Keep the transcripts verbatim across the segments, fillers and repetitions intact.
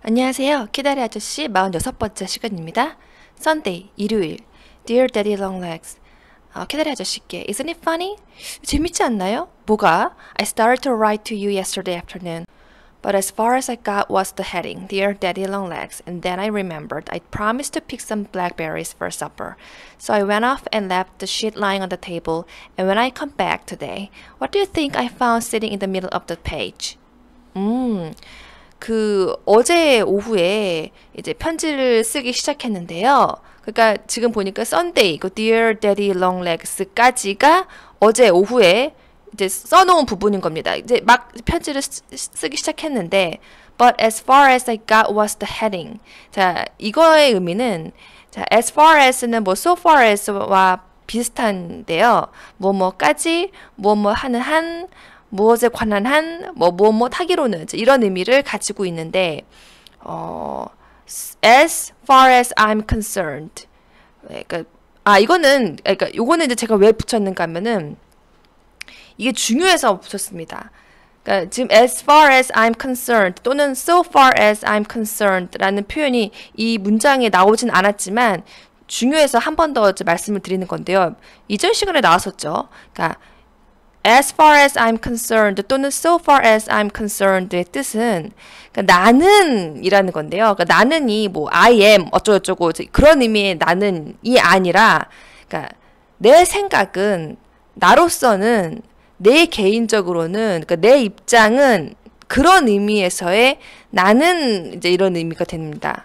안녕하세요. 키다리 아저씨 사십육 번째 시간입니다. Sunday, 일요일. Dear Daddy Longlegs. 어, 키다리 아저씨께 Isn't it funny? 재밌지 않나요? 뭐가? I started to write to you yesterday afternoon. But as far as I got was the heading, Dear Daddy Longlegs, and then I remembered I'd promised to pick some blackberries for supper. So I went off and left the sheet lying on the table, and when I come back today, what do you think I found sitting in the middle of the page? 음... 그 어제 오후에 이제 편지를 쓰기 시작했는데요. 그러니까 지금 보니까 Sunday, 그 Dear Daddy Longlegs까지가 어제 오후에 이제 써놓은 부분인 겁니다. 이제 막 편지를 쓰, 쓰기 시작했는데 But as far as I got was the heading. 자, 이거의 의미는 자, as far as는 뭐 so far as와 비슷한데요. 뭐 뭐까지, 뭐 뭐 하는 한, 무엇에 관한 한, 뭐, 뭐, 뭐, 하기로는, 이런 의미를 가지고 있는데, 어, as far as I'm concerned. 그러니까, 아, 이거는, 그러니까, 요거는 이제 제가 왜 붙였는가 하면은, 이게 중요해서 붙였습니다. 그러니까, 지금 as far as I'm concerned, 또는 so far as I'm concerned 라는 표현이 이 문장에 나오진 않았지만, 중요해서 한 번 더 말씀을 드리는 건데요. 이전 시간에 나왔었죠. 그러니까, as far as I'm concerned 또는 so far as I'm concerned의 뜻은 그러니까 나는 이라는 건데요. 그러니까 나는이 뭐 I am 어쩌고저쩌고 그런 의미의 나는이 아니라 그러니까 내 생각은 나로서는 내 개인적으로는 그러니까 내 입장은 그런 의미에서의 나는 이제 이런 의미가 됩니다.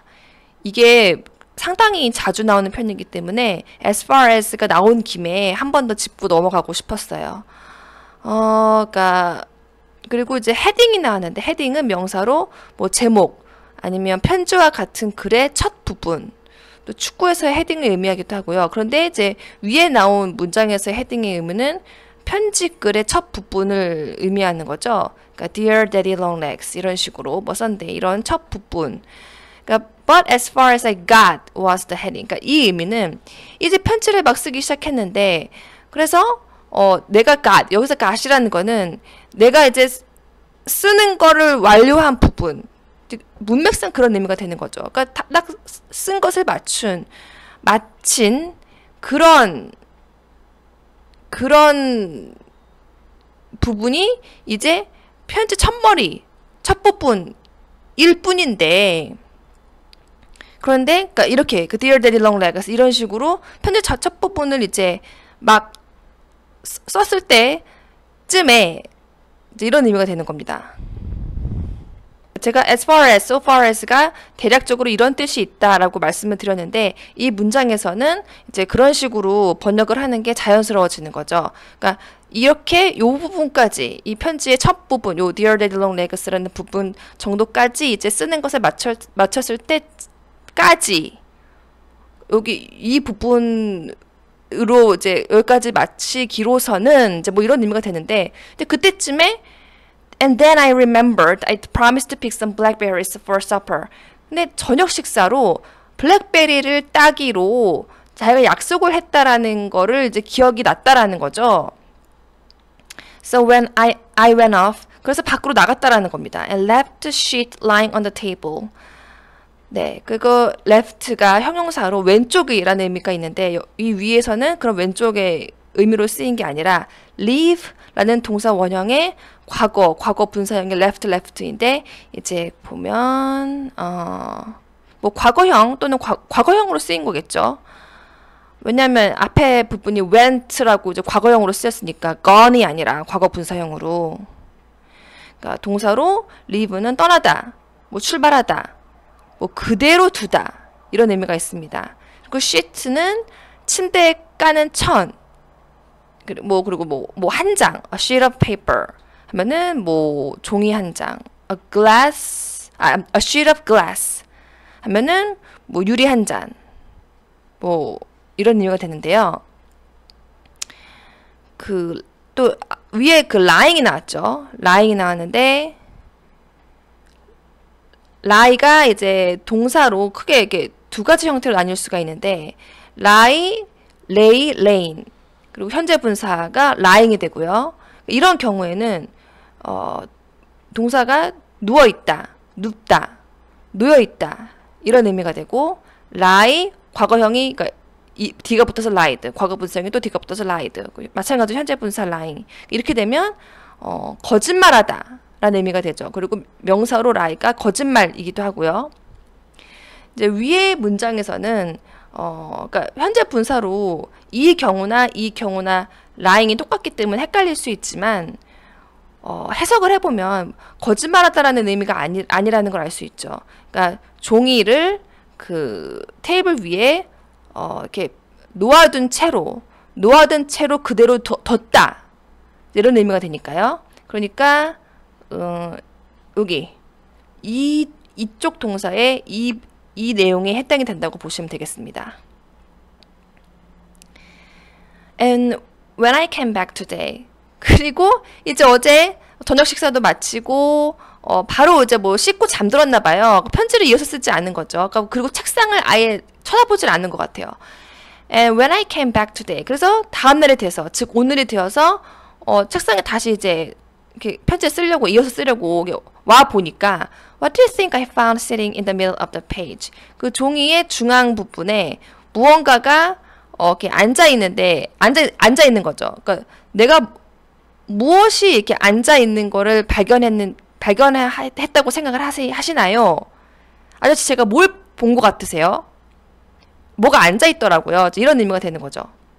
이게 상당히 자주 나오는 편이기 때문에 as far as가 나온 김에 한 번 더 짚고 넘어가고 싶었어요. 어, 그니까, 그리고 이제 헤딩이 나왔는데, 헤딩은 명사로 뭐 제목, 아니면 편지와 같은 글의 첫 부분, 또 축구에서의 헤딩을 의미하기도 하고요. 그런데 이제 위에 나온 문장에서의 헤딩의 의미는 편지 글의 첫 부분을 의미하는 거죠. 그러니까 Dear Daddy Longlegs 이런 식으로, 뭐 Sunday 이런 첫 부분. 그러니까 But as far as I got was the heading. 그러니까 이 의미는 이제 편지를 막 쓰기 시작했는데, 그래서 어, 내가 got, 여기서 got이라는 거는 내가 이제 쓰는 거를 완료한 부분. 문맥상 그런 의미가 되는 거죠. 그러니까 딱 쓴 것을 맞춘, 마친 그런, 그런 부분이 이제 편지 첫머리, 첫 부분일 뿐인데, 그런데, 그러니까 이렇게, 그 Dear Daddy Longlegs 이런 식으로 편지 첫, 첫 부분을 이제 막 썼을 때쯤에 이제 이런 의미가 되는 겁니다. 제가 as far as, so far as가 대략적으로 이런 뜻이 있다라고 말씀을 드렸는데 이 문장에서는 이제 그런 식으로 번역을 하는 게 자연스러워지는 거죠. 그러니까 이렇게 요 부분까지 이 편지의 첫 부분, 요 Dear Daddy Longlegs라는 부분 정도까지 이제 쓰는 것을 맞췄, 맞췄을 때까지 여기 이 부분 으로 이제 여기까지 마치기로서는 이제 뭐 이런 의미가 되는데 근데 그때쯤에 and then I remembered I'd promised to pick some blackberries for supper. 근데 저녁 식사로 블랙베리를 따기로 자기가 약속을 했다라는 거를 이제 기억이 났다라는 거죠. So when I I went off 그래서 밖으로 나갔다라는 겁니다. And left the sheet lying on the table. 네, 그거 left가 형용사로 왼쪽이라는 의미가 있는데 이 위에서는 그런 왼쪽의 의미로 쓰인 게 아니라 leave라는 동사 원형의 과거, 과거 분사형의 left, left인데 이제 보면 어, 뭐 과거형 또는 과, 과거형으로 쓰인 거겠죠. 왜냐하면 앞에 부분이 went라고 이제 과거형으로 쓰였으니까 gone이 아니라 과거 분사형으로. 그러니까 동사로 leave는 떠나다, 뭐 출발하다. 뭐 그대로 두다 이런 의미가 있습니다. 그리고 sheet는 침대에 까는 천, 그리고 뭐 그리고 뭐 뭐 한 장, a sheet of paper 하면은 뭐 종이 한 장, a glass, 아, a sheet of glass 하면은 뭐 유리 한 잔, 뭐 이런 의미가 되는데요. 그 또 위에 그 lying이 나왔죠. lying이 나왔는데. lie가 이제 동사로 크게 이렇게 두 가지 형태로 나뉠 수가 있는데 lie, lay, laying 그리고 현재 분사가 lying이 되고요. 이런 경우에는 어, 동사가 누워 있다, 눕다 놓여 있다 이런 의미가 되고 lie 과거형이 그러니까 이 d가 붙어서 lied 과거 분사형이 또 d가 붙어서 lied 마찬가지로 현재 분사 lying 이렇게 되면 어, 거짓말하다 라는 의미가 되죠. 그리고 명사로 lie가 거짓말이기도 하고요. 이제 위의 문장에서는 어, 그러니까 현재 분사로 이 경우나 이 경우나 lying이 똑같기 때문에 헷갈릴 수 있지만 어, 해석을 해보면 거짓말하다라는 의미가 아니, 아니라는 걸 알 수 있죠. 그러니까 종이를 그 테이블 위에 어, 이렇게 놓아둔 채로 놓아둔 채로 그대로 둬, 뒀다 이런 의미가 되니까요. 그러니까 어, 여기 이 이쪽 동사에 이, 이 내용에 해당이 된다고 보시면 되겠습니다. And when I came back today 그리고 이제 어제 저녁 식사도 마치고 어, 바로 이제 뭐 씻고 잠들었나 봐요. 편지를 이어서 쓰지 않는 거죠. 그리고 책상을 아예 쳐다보질 않는 것 같아요. And when I came back today 그래서 다음날이 돼서 즉 오늘이 되어서 어, 책상에 다시 이제 이렇게 편지 쓰려고 이어서 쓰려고 와 보니까 What do you think I found sitting in the middle of the page? 그 종이의 중앙 부분에 무언가가 어, 이렇게 앉아 있는데 앉아 앉아 있는 거죠. 그러니까 내가 무엇이 이렇게 앉아 있는 거를 발견했는 발견했다고 생각을 하시, 하시나요? 아저씨 제가 뭘 본 것 같으세요? 뭐가 앉아 있더라고요. 이런 의미가 되는 거죠.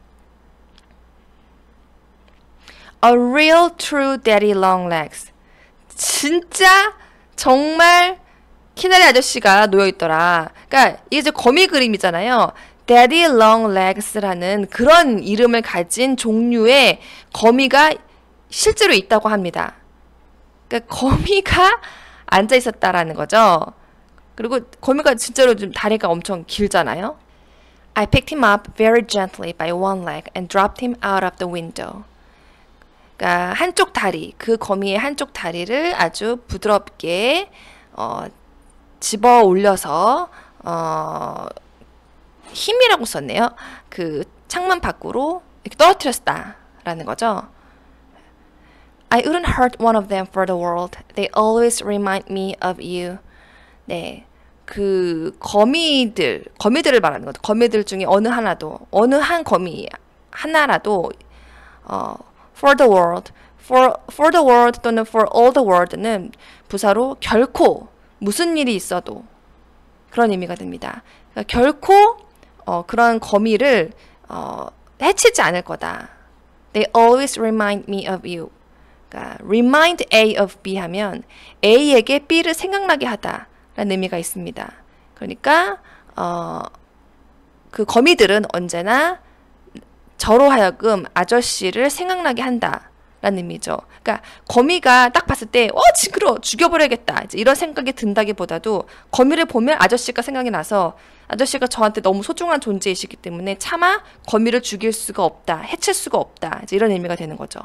A real true daddy long legs. 진짜 정말 키다리 아저씨가 놓여 있더라. 그러니까 이게 이제 거미 그림이잖아요. Daddy long legs라는 그런 이름을 가진 종류의 거미가 실제로 있다고 합니다. 그러니까 거미가 앉아 있었다라는 거죠. 그리고 거미가 진짜로 좀 다리가 엄청 길잖아요. I picked him up very gently by one leg and dropped him out of the window. 그러니까 한쪽 다리, 그 거미의 한쪽 다리를 아주 부드럽게 어, 집어 올려서 어, 힘이라고 썼네요. 그 창문 밖으로 이렇게 떨어뜨렸다라는 거죠. I wouldn't hurt one of them for the world. They always remind me of you. 네, 그 거미들, 거미들을 말하는 거죠. 거미들 중에 어느 하나도, 어느 한 거미 하나라도 어, for the world, for, for the world 또는 for all the world는 부사로 결코 무슨 일이 있어도 그런 의미가 됩니다. 그러니까 결코 어, 그런 거미를 어, 해치지 않을 거다. They always remind me of you. 그러니까 remind A of B 하면 A에게 B를 생각나게 하다 라는 의미가 있습니다. 그러니까 어, 그 거미들은 언제나 저로 하여금 아저씨를 생각나게 한다 라는 의미죠. 그러니까 거미가 딱 봤을 때 어 징그러워 죽여버려야겠다 이제 이런 생각이 든다기보다도 거미를 보면 아저씨가 생각이 나서 아저씨가 저한테 너무 소중한 존재이시기 때문에 차마 거미를 죽일 수가 없다 해칠 수가 없다 이제 이런 의미가 되는 거죠.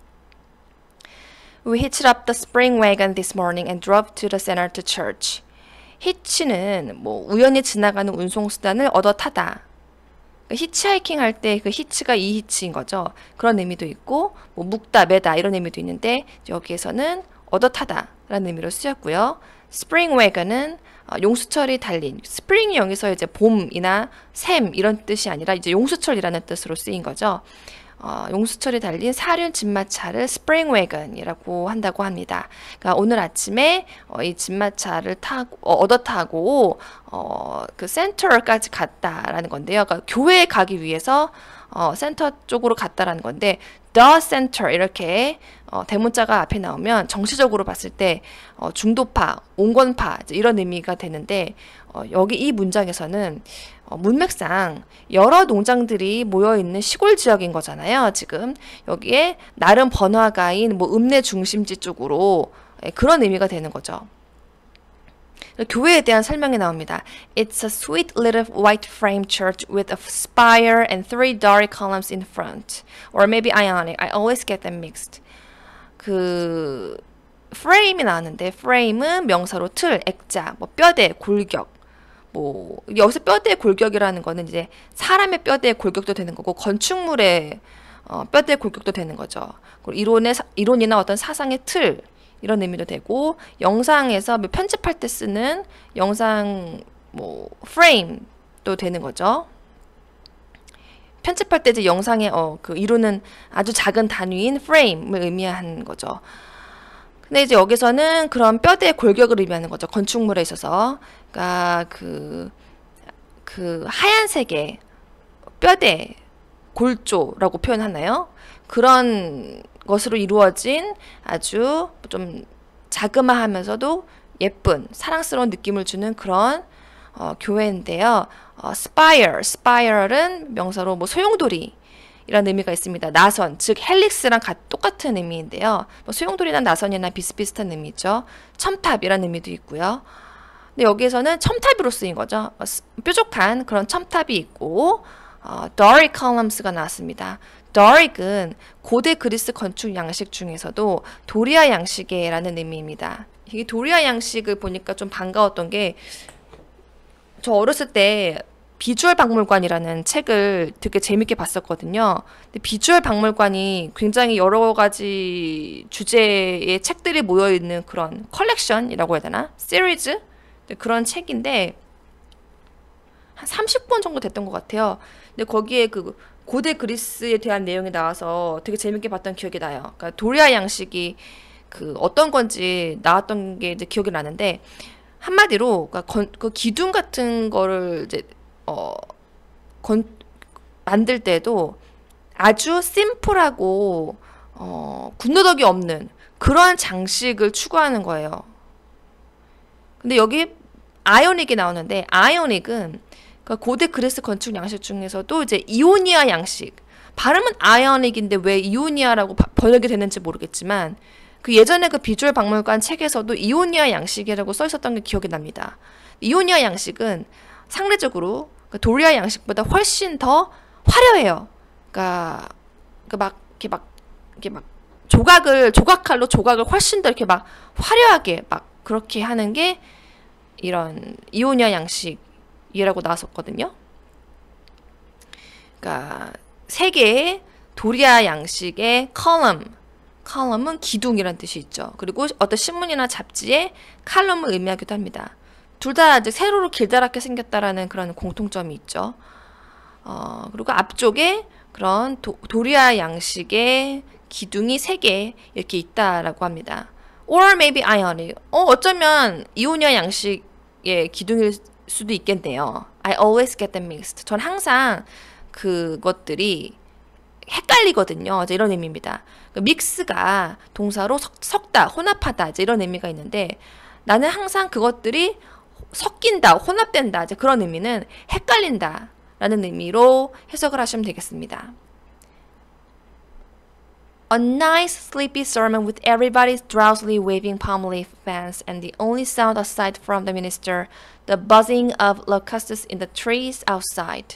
We hitched up the spring wagon this morning and drove to the center to church. 히치는 뭐 우연히 지나가는 운송수단을 얻어 타다. 그러니까 히치하이킹 할 때 그 히치가 이 히치인 거죠. 그런 의미도 있고 뭐 묶다, 매다 이런 의미도 있는데 여기에서는 얻어 타다라는 의미로 쓰였고요. spring wagon은 어, 용수철이 달린 spring이 여기서 이제 봄이나 샘 이런 뜻이 아니라 이제 용수철이라는 뜻으로 쓰인 거죠. 어, 용수철이 달린 사륜 진마차를 스프링 웨건이라고 한다고 합니다. 그러니까 오늘 아침에 어, 이 진마차를 타고 어, 얻어 타고 어, 그 센터까지 갔다라는 건데요. 그러니까 교회에 가기 위해서 어, 센터 쪽으로 갔다라는 건데 the center 이렇게 어, 대문자가 앞에 나오면 정시적으로 봤을 때 어, 중도파, 온건파 이런 의미가 되는데 어, 여기 이 문장에서는 어, 문맥상 여러 농장들이 모여있는 시골 지역인 거잖아요. 지금 여기에 나름 번화가인 뭐 읍내 중심지 쪽으로 예, 그런 의미가 되는 거죠. 교회에 대한 설명이 나옵니다. It's a sweet little white frame church with a spire and three Doric columns in front. Or maybe Ionic. I always get them mixed. 그 frame이 나왔는데 frame은 명사로 틀, 액자, 뭐 뼈대, 골격. 뭐 여기서 뼈대 골격이라는 거는 이제 사람의 뼈대 골격도 되는 거고 건축물의 어, 뼈대 골격도 되는 거죠. 이론의 이론이나 어떤 사상의 틀 이런 의미도 되고, 영상에서 뭐 편집할 때 쓰는 영상 뭐 프레임도 되는 거죠. 편집할 때 이제 영상에 어, 그 이루는 아주 작은 단위인 프레임을 의미하는 거죠. 근데 이제 여기서는 그런 뼈대의 골격을 의미하는 거죠. 건축물에 있어서. 그러니까 그, 그 하얀색의 뼈대, 골조라고 표현하나요? 그런 것으로 이루어진 아주 좀 자그마하면서도 예쁜 사랑스러운 느낌을 주는 그런 어, 교회인데요. 어, spire, spire은 명사로 뭐 소용돌이 이런 의미가 있습니다. 나선, 즉 헬릭스랑 가, 똑같은 의미인데요. 뭐 소용돌이나 나선이나 비슷비슷한 의미죠. 첨탑이라는 의미도 있고요. 근데 여기에서는 첨탑으로 쓰인 거죠. 어, 뾰족한 그런 첨탑이 있고 어, Doric columns가 나왔습니다. Doric은 고대 그리스 건축 양식 중에서도 도리아 양식이라는 의미입니다. 이게 도리아 양식을 보니까 좀 반가웠던 게, 저 어렸을 때 비주얼 박물관이라는 책을 되게 재밌게 봤었거든요. 근데 비주얼 박물관이 굉장히 여러 가지 주제의 책들이 모여있는 그런 컬렉션이라고 해야 되나? 시리즈? 그런 책인데 한 삼십 권 정도 됐던 것 같아요. 근데 거기에 그 고대 그리스에 대한 내용이 나와서 되게 재밌게 봤던 기억이 나요. 그러니까 도리아 양식이 그 어떤 건지 나왔던 게 이제 기억이 나는데, 한마디로 그러니까 건, 그 기둥 같은 거를 이제 어, 건, 만들 때도 아주 심플하고 어, 군더더기 없는 그런 장식을 추구하는 거예요. 근데 여기 아이오닉이 나오는데, 아이오닉은 그 고대 그리스 건축 양식 중에서도 이제 이오니아 양식, 발음은 아이오닉인데 왜 이오니아라고 바, 번역이 됐는지 모르겠지만, 그 예전에 그 비주얼 박물관 책에서도 이오니아 양식이라고 써 있었던 게 기억이 납니다. 이오니아 양식은 상대적으로 그 도리아 양식보다 훨씬 더 화려해요. 그러니까 그 막 이렇게 막 이렇게 막 조각을 조각칼로 조각을 훨씬 더 이렇게 막 화려하게 막 그렇게 하는 게 이런 이오니아 양식이라고 나왔었거든요. 그러니까 세 개의 도리아 양식의 컬럼, 컬럼은 기둥이란 뜻이 있죠. 그리고 어떤 신문이나 잡지에 칼럼을 의미하기도 합니다. 둘 다 이제 세로로 길다랗게 생겼다라는 그런 공통점이 있죠. 어, 그리고 앞쪽에 그런 도, 도리아 양식의 기둥이 세 개 이렇게 있다라고 합니다. Or maybe ionic. 어, 어쩌면 이오니아 양식의 기둥일 수도 있겠네요. I always get them mixed. 전 항상 그것들이 헷갈리거든요. 이제 이런 의미입니다. 믹스가 동사로 석, 섞다, 혼합하다 이제 이런 의미가 있는데, 나는 항상 그것들이 섞인다, 혼합된다 이제 그런 의미는 헷갈린다 라는 의미로 해석을 하시면 되겠습니다. A nice sleepy sermon with everybody drowsily waving palm leaf fans and the only sound aside from the minister, the buzzing of locusts in the trees outside.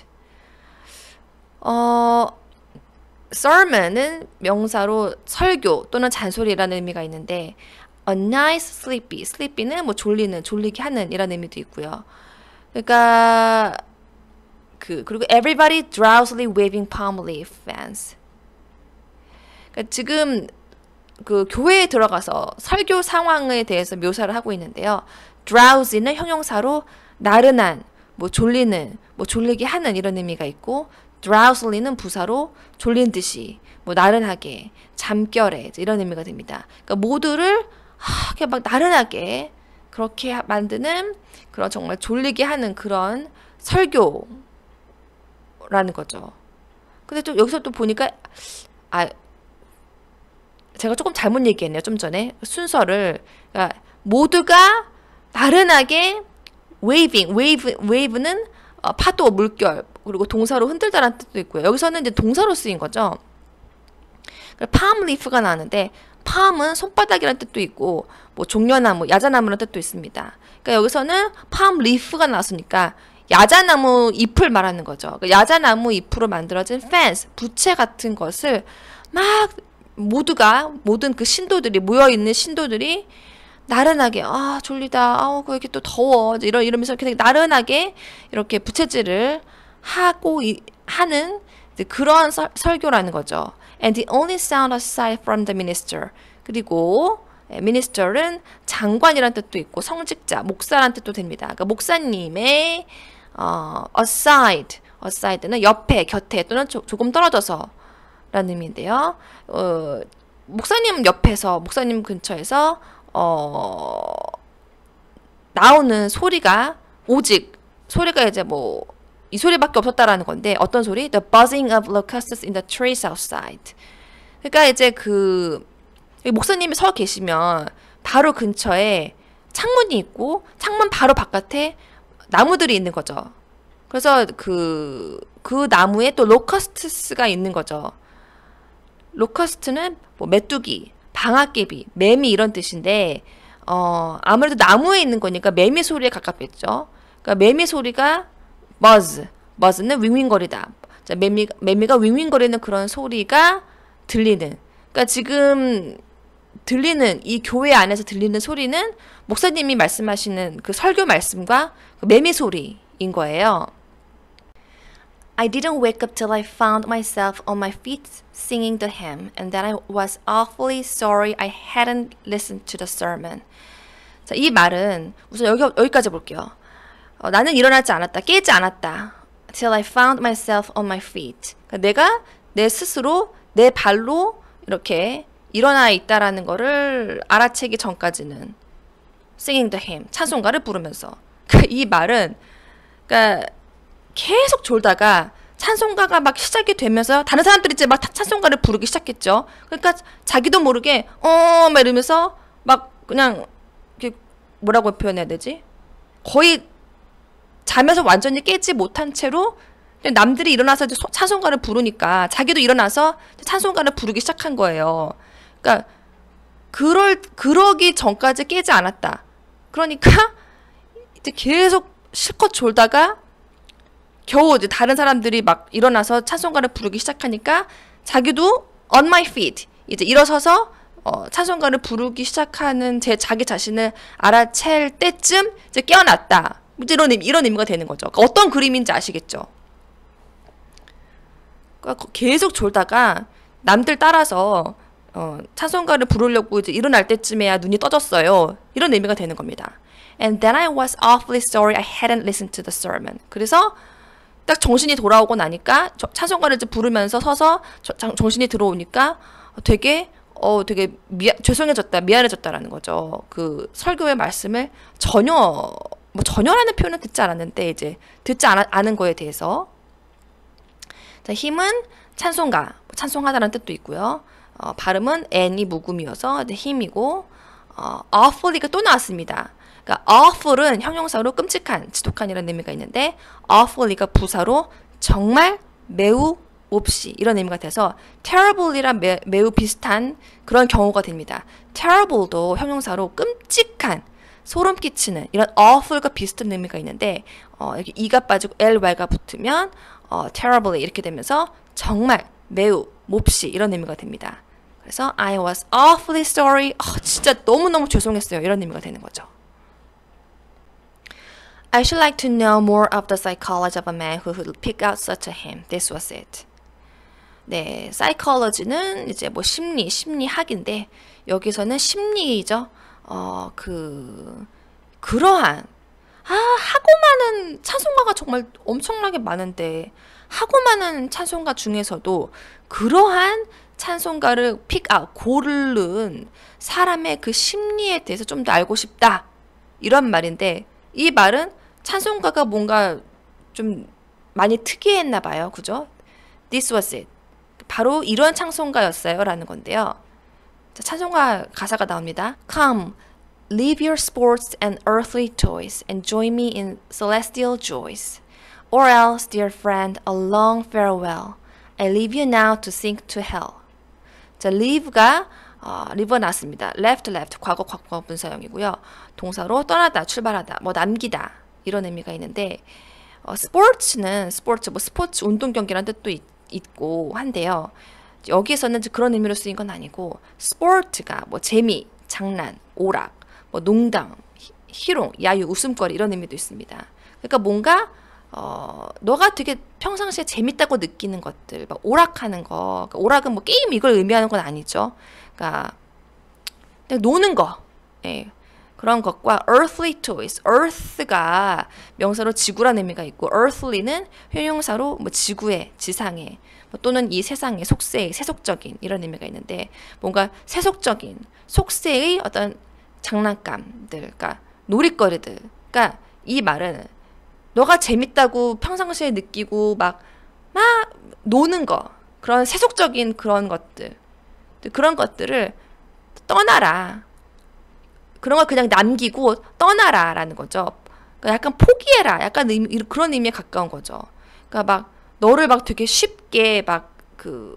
어, sermon은 명사로 설교 또는 잔소리라는 의미가 있는데, a nice sleepy, sleepy는 뭐 졸리는, 졸리게 하는 이라는 의미도 있고요. 그러니까 그 그리고 everybody drowsily waving palm leaf fans. 그러니까 지금 그 교회에 들어가서 설교 상황에 대해서 묘사를 하고 있는데요. drowsy는 형용사로 나른한, 뭐 졸리는, 뭐 졸리게 하는 이런 의미가 있고, drowsly는 부사로 졸린 듯이, 뭐 나른하게, 잠결에 이런 의미가 됩니다. 그러니까 모두를 하, 그냥 막 나른하게 그렇게 만드는 그런 정말 졸리게 하는 그런 설교라는 거죠. 근데 또 여기서 또 보니까 아 제가 조금 잘못 얘기했네요. 좀 전에 순서를. 그러니까 모두가 나른하게 waving, wave, wave는 어, 파도, 물결, 그리고 동사로 흔들다라는 뜻도 있고요. 여기서는 이제 동사로 쓰인 거죠. palm leaf가 나왔는데, palm은 손바닥이라는 뜻도 있고, 뭐 종려나무, 야자나무라는 뜻도 있습니다. 그러니까 여기서는 palm leaf가 나왔으니까 야자나무 잎을 말하는 거죠. 그러니까 야자나무 잎으로 만들어진 fans, 부채 같은 것을 막 모두가, 모든 그 신도들이, 모여있는 신도들이 나른하게, 아 졸리다, 아우 왜 이렇게 또 더워, 이러, 이러면서 이렇게 나른하게 이렇게 부채질을 하고 이, 하는 그런 설, 설교라는 거죠. And the only sound aside from the minister. 그리고 minister는 장관이란 뜻도 있고 성직자, 목사란 뜻도 됩니다. 그러니까 목사님의 어, aside, aside는 옆에, 곁에 또는 조, 조금 떨어져서 라는 의미인데요. 어, 목사님 옆에서, 목사님 근처에서 어, 나오는 소리가 오직 소리가 이제 뭐 이 소리밖에 없었다라는 건데 어떤 소리? The buzzing of locusts in the trees outside. 그러니까 이제 그 목사님이 서 계시면 바로 근처에 창문이 있고 창문 바로 바깥에 나무들이 있는 거죠. 그래서 그, 그 나무에 또 로커스트스가 있는 거죠. 로커스트는 뭐 메뚜기, 방아깨비, 매미 이런 뜻인데 어, 아무래도 나무에 있는 거니까 매미 소리에 가깝겠죠. 그러니까 매미 소리가 buzz, buzz는 윙윙거리다. 자, 매미, 매미가 윙윙거리는 그런 소리가 들리는. 그러니까 지금 들리는 이 교회 안에서 들리는 소리는 목사님이 말씀하시는 그 설교 말씀과 그 매미 소리인 거예요. I didn't wake up till I found myself on my feet singing the hymn, and then I was awfully sorry I hadn't listened to the sermon. 자, 이 말은 우선 여기, 여기까지 볼게요. 어, 나는 일어나지 않았다, 깨지 않았다. Till I found myself on my feet. 그러니까 내가 내 스스로 내 발로 이렇게 일어나 있다라는 거를 알아채기 전까지는 singing the hymn, 찬송가를 부르면서. 그러니까 이 말은 그러니까 계속 졸다가 찬송가가 막 시작이 되면서 다른 사람들이 이제 막 찬송가를 부르기 시작했죠. 그러니까 자기도 모르게 어 막 이러면서 막 그냥 이렇게 뭐라고 표현해야 되지? 거의 잠에서 완전히 깨지 못한 채로 남들이 일어나서 이제 찬송가를 부르니까 자기도 일어나서 찬송가를 부르기 시작한 거예요. 그러니까 그럴 그러기 전까지 깨지 않았다. 그러니까 이제 계속 실컷 졸다가 겨우 이제 다른 사람들이 막 일어나서 찬송가를 부르기 시작하니까 자기도 on my feet 이제 일어서서 어, 찬송가를 부르기 시작하는 제 자기 자신을 알아챌 때쯤 이제 깨어났다. 이제 이런 의미, 이런 의미가 되는 거죠. 그러니까 어떤 그림인지 아시겠죠? 그러니까 계속 졸다가 남들 따라서 어, 찬송가를 부르려고 이제 일어날 때쯤에야 눈이 떠졌어요. 이런 의미가 되는 겁니다. And then I was awfully sorry I hadn't listened to the sermon. 그래서 딱 정신이 돌아오고 나니까 찬송가를 이제 부르면서 서서 저, 정신이 들어오니까 되게 어 되게 미안 죄송해졌다 미안해졌다라는 거죠. 그 설교의 말씀을 전혀 뭐 전혀라는 표현은 듣지 않았는데 이제 듣지 않아, 않은 거에 대해서. 자, 힘은 찬송가, 찬송하다는 뜻도 있고요. 어, 발음은 n이 묵음이어서 힘이고 어, awfully가 또 나왔습니다. 그러니까 awful은 형용사로 끔찍한, 지독한이라는 의미가 있는데 awfully가 부사로 정말 매우 몹시 이런 의미가 돼서 terrible이랑 매, 매우 비슷한 그런 경우가 됩니다. terrible도 형용사로 끔찍한, 소름 끼치는 이런 awful과 비슷한 의미가 있는데 어, 이렇게 e가 빠지고 ly가 붙으면 어, terribly 이렇게 되면서 정말 매우 몹시 이런 의미가 됩니다. 그래서 I was awfully sorry. 어, 진짜 너무너무 죄송했어요. 이런 의미가 되는 거죠. I should like to know more of the psychology of a man who would pick out such a hymn. This was it. 네, psychology는 이제 뭐 심리, 심리학인데 여기서는 심리죠. 어, 그 그러한 아, 하고 많은 찬송가가 정말 엄청나게 많은데 하고 많은 찬송가 중에서도 그러한 찬송가를 픽아웃, 고른 사람의 그 심리에 대해서 좀 더 알고 싶다. 이런 말인데 이 말은 찬송가가 뭔가 좀 많이 특이했나 봐요. 그죠? This was it. 바로 이런 찬송가였어요. 라는 건데요. 자, 찬송가 가사가 나옵니다. Come, leave your sports and earthly toys and join me in celestial joys. Or else, dear friend, a long farewell. I leave you now to sink to hell. 자, leave가 어, leave 나왔습니다. left, left, 과거, 과거 분사형이고요. 동사로 떠나다, 출발하다, 뭐 남기다 이런 의미가 있는데 어, sports는 스포츠, 뭐 스포츠, 운동 경기라는 뜻도 있, 있고 한데요. 여기에서는 그런 의미로 쓰인 건 아니고 sport가 뭐 재미, 장난, 오락, 뭐 농담, 히, 희롱, 야유, 웃음거리 이런 의미도 있습니다. 그러니까 뭔가 어, 너가 되게 평상시에 재밌다고 느끼는 것들, 막 오락하는 거, 그러니까 오락은 뭐 게임 이걸 의미하는 건 아니죠. 그러니까 그냥 노는 거. 예. 그런 것과 earthly toys, earth가 명사로 지구라는 의미가 있고 earthly는 형용사로 뭐 지구의, 지상의 뭐 또는 이 세상의 속세의, 세속적인 이런 의미가 있는데 뭔가 세속적인, 속세의 어떤 장난감들, 그러니까 놀이거리들. 그러니까 이 말은 너가 재밌다고 평상시에 느끼고 막, 막 노는 거, 그런 세속적인 그런 것들, 그런 것들을 떠나라. 그런 걸 그냥 남기고 떠나라 라는 거죠. 그러니까 약간 포기해라. 약간 의미, 그런 의미에 가까운 거죠. 그러니까 막 너를 막 되게 쉽게 막 그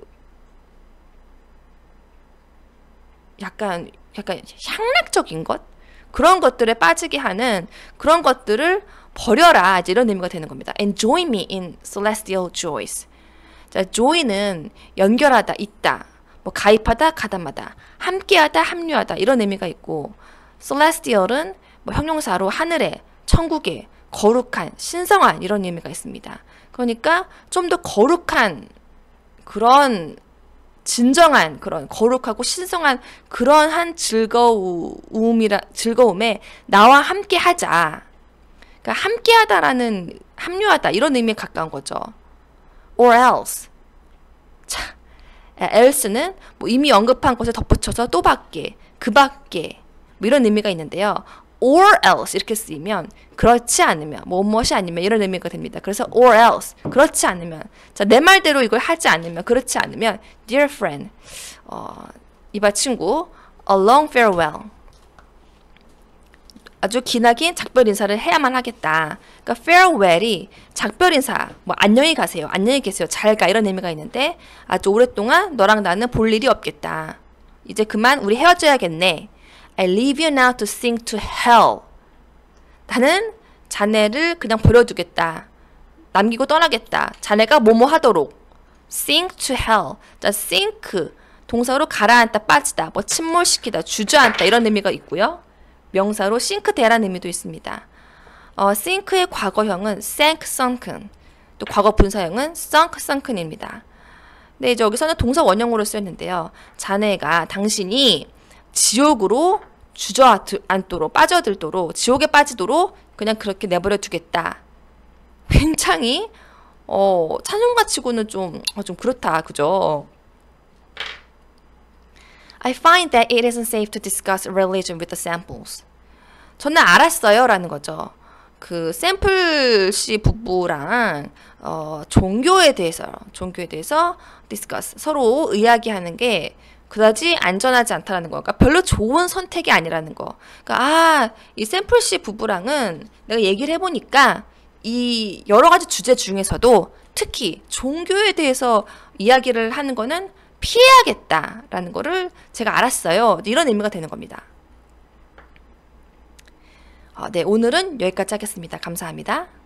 약간 약간 향락적인 것? 그런 것들에 빠지게 하는 그런 것들을 버려라. 이제 이런 의미가 되는 겁니다. Enjoy me in celestial joys. 자, joy는 연결하다, 있다. 뭐 가입하다, 가담하다. 함께하다, 합류하다. 이런 의미가 있고 celestial은 뭐 형용사로 하늘에, 천국에, 거룩한, 신성한 이런 의미가 있습니다. 그러니까 좀 더 거룩한 그런 진정한 그런 거룩하고 신성한 그러한 즐거움이라 즐거움에 나와 함께 하자. 그러니까 함께 하다라는 합류하다 이런 의미에 가까운 거죠. or else. 자, else는 뭐 이미 언급한 것에 덧붙여서 또 밖에, 그 밖에 뭐 이런 의미가 있는데요. or else 이렇게 쓰이면 그렇지 않으면 뭐 무엇이 아니면 이런 의미가 됩니다. 그래서 or else 그렇지 않으면 자, 내 말대로 이걸 하지 않으면 그렇지 않으면 dear friend 어, 이봐 친구 a long farewell 아주 기나긴 작별 인사를 해야만 하겠다. 그러니까 farewell이 작별 인사 뭐 안녕히 가세요. 안녕히 계세요. 잘 가 이런 의미가 있는데 아주 오랫동안 너랑 나는 볼 일이 없겠다. 이제 그만 우리 헤어져야겠네. I leave you now to sink to hell. 나는 자네를 그냥 버려두겠다. 남기고 떠나겠다. 자네가 뭐뭐 하도록. sink to hell. 자, sink 동사로 가라앉다, 빠지다, 뭐 침몰시키다, 주저앉다 이런 의미가 있고요. 명사로 sink되라는 의미도 있습니다. 어, sink의 과거형은 sank, sunken. 또 과거 분사형은 sunk, sunken입니다. 네, 이제 여기서는 동사 원형으로 쓰였는데요. 자네가 당신이 지옥으로 주저앉도록 빠져들도록 지옥에 빠지도록 그냥 그렇게 내버려 두겠다. 굉장히 어, 찬송가 치고는 좀, 어, 좀 그렇다. 그죠? I find that it isn't safe to discuss religion with the samples. 저는 알았어요 라는 거죠. 그 샘플 씨 부부랑 어, 종교에 대해서 종교에 대해서 discuss 서로 이야기하는 게 그다지 안전하지 않다라는 거. 그러니까 별로 좋은 선택이 아니라는 거. 그러니까 아, 이 샘플 씨 부부랑은 내가 얘기를 해보니까 이 여러 가지 주제 중에서도 특히 종교에 대해서 이야기를 하는 거는 피해야겠다라는 거를 제가 알았어요. 이런 의미가 되는 겁니다. 어, 네, 오늘은 여기까지 하겠습니다. 감사합니다.